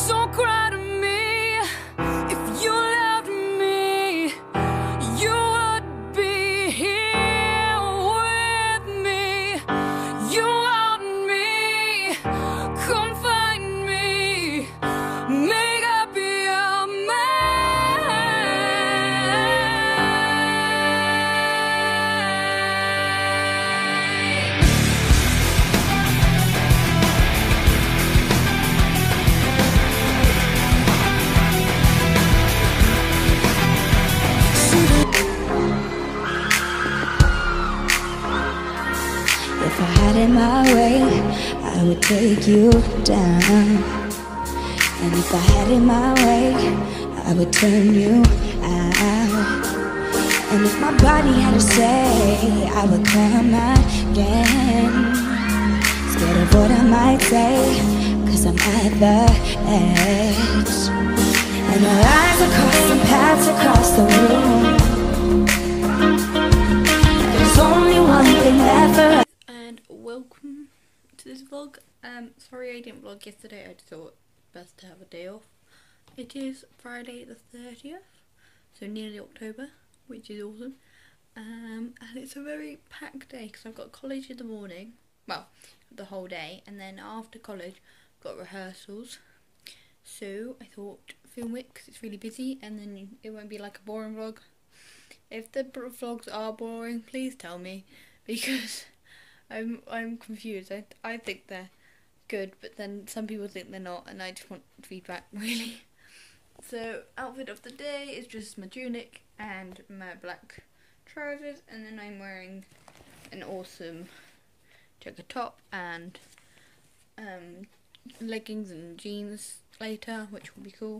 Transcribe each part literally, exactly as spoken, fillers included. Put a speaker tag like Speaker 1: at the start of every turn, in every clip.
Speaker 1: So cry to me. If you loved me, you would be here with me. You want me, come find me, make up your mind.
Speaker 2: If I had it my way, I would take you down. And if I had it my way, I would turn you out. And if my body had a say, I would come again. Scared of what I might say, cause I'm at the edge. And our eyes are crossing paths across the room. There's only one thing ever.
Speaker 3: And welcome to this vlog. Um, sorry I didn't vlog yesterday, I just thought best to have a day off. It is Friday the thirtieth, so nearly October, which is awesome. Um, and it's a very packed day because I've got college in the morning, well, the whole day, and then after college I've got rehearsals. So I thought film it because it's really busy and then it won't be like a boring vlog. If the vlogs are boring, please tell me, because I'm I'm confused. I I think they're good, but then some people think they're not, and I just want feedback, really. So outfit of the day is just my tunic and my black trousers, and then I'm wearing an awesome checker top and um, leggings and jeans later, which will be cool.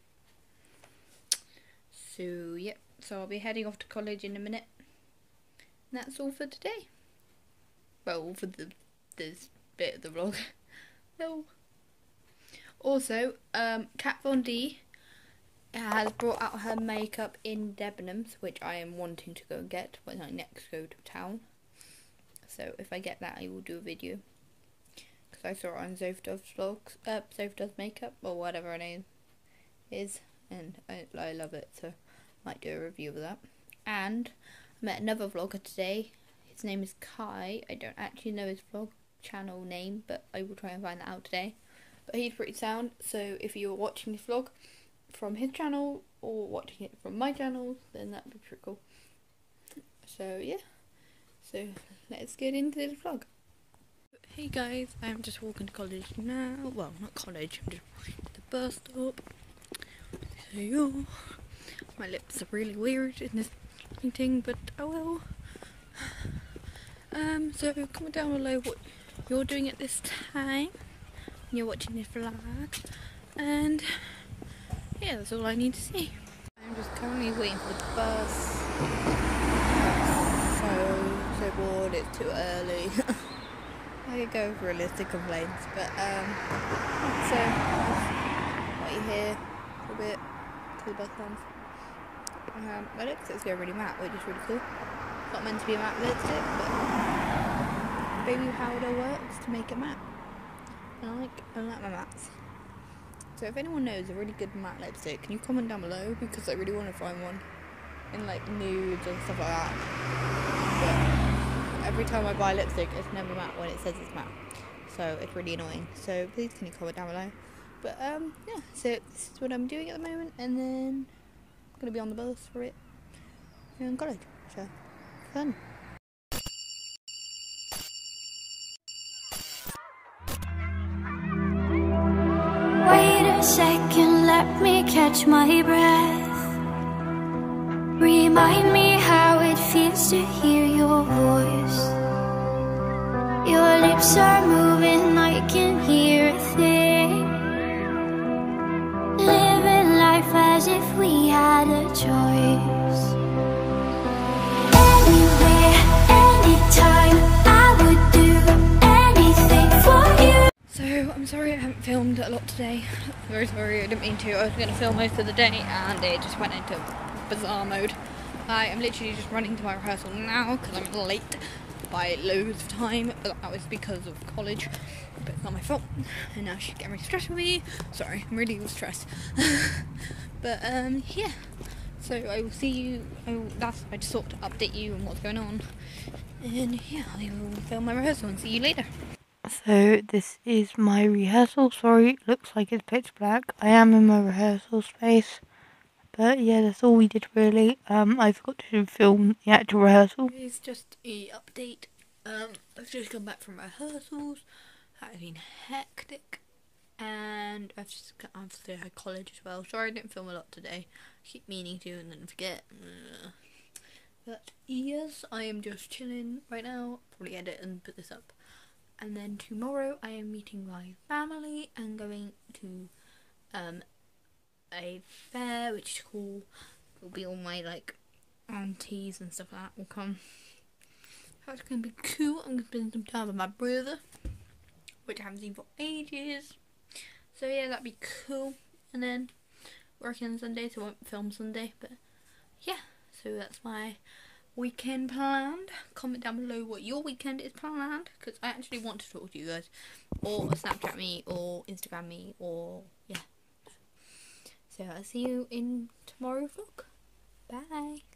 Speaker 3: So yep, so I'll be heading off to college in a minute. And that's all for today. Well, for the this bit of the vlog. No. Also, um, Kat Von D has brought out her makeup in Debenhams, which I am wanting to go and get when I next go to town. So if I get that, I will do a video. Because I saw it on Zoe Dove's vlogs, uh, Zoe Dove's makeup, or whatever her name is, and I, I love it, so I might do a review of that. And I met another vlogger today. His name is Kai. I don't actually know his vlog channel name, but I will try and find that out today. But he's pretty sound, so if you're watching this vlog from his channel or watching it from my channel, then that'd be pretty cool. So yeah, so let's get into this vlog. Hey guys, I'm just walking to college now. Well, not college, I'm just walking to the bus stop. So yeah, my lips are really weird in this meeting, but oh well. Um, so comment down below what you're doing at this time when you're watching this vlog, and yeah, that's all I need to see. I'm just currently waiting for the bus. So, so bored, it's too early. I could go with realistic complaints, but um, so I'll wait here for a bit till the bus comes. Um, my lipstick's going really matte, which is really cool. It's not meant to be a matte lipstick, but baby powder works to make it matte. And I like, I like my mattes. So if anyone knows a really good matte lipstick, can you comment down below? Because I really want to find one in like nudes and stuff like that. But every time I buy lipstick, it's never matte when it says it's matte. So it's really annoying. So please can you comment down below? But um, yeah, so this is what I'm doing at the moment, and then I'm going to be on the bus for it in college. So fun.
Speaker 2: Wait a second, let me catch my breath. Remind me how it feels to hear your voice. Your lips are moving, I can hear a thing. Living life as if we had a choice. Anywhere, anytime, I would do anything for you.
Speaker 3: So I'm sorry I haven't filmed a lot today. Very sorry, I didn't mean to. I was going to film most of the day and it just went into bizarre mode. I am literally just running to my rehearsal now because I'm late. by loads of time, but that was because of college, but it's not my fault, and now she's getting really stressed with me. Sorry, I'm really stressed. But um yeah, so I will see you. I will, that's I just thought to update you on what's going on, and yeah, I will film my rehearsal and see you later.
Speaker 4: So this is my rehearsal. Sorry, looks like it's pitch black. I am in my rehearsal space, but yeah, that's all we did really. Um, I forgot to film the actual rehearsal.
Speaker 3: It's just a update. Um, I've just come back from rehearsals. That has been hectic, and I've just got, obviously had college as well. Sorry I didn't film a lot today. I keep meaning to and then forget. But yes, I am just chilling right now. Probably edit and put this up. And then tomorrow I am meeting my family and going to um a fair, which is cool. It'll be all my like aunties and stuff like that will come. That's gonna be cool. I'm gonna spend some time with my brother, which I haven't seen for ages. So yeah, that'd be cool. And then working on Sunday, so I won't film Sunday. But yeah, so that's my weekend planned. Comment down below what your weekend is planned, because I actually want to talk to you guys, or Snapchat me, or Instagram me, or yeah. So I'll see you in tomorrow's vlog. Bye.